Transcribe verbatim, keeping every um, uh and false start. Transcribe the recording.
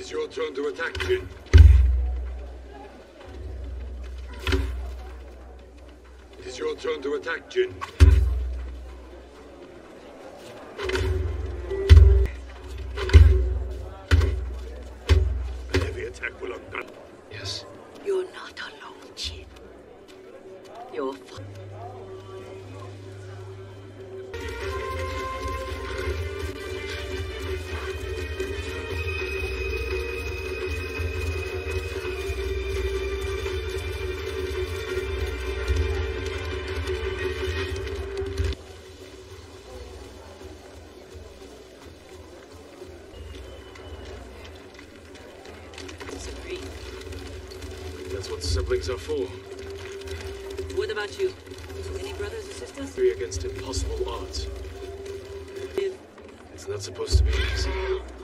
is your turn to attack, Jin. It is your turn to attack, Jin. A heavy attack will ungun. Yes. You're not alone, Jin. You're fine. Siblings are for. What about you? Any brothers or sisters? Three against impossible odds. If It's not supposed to be easy.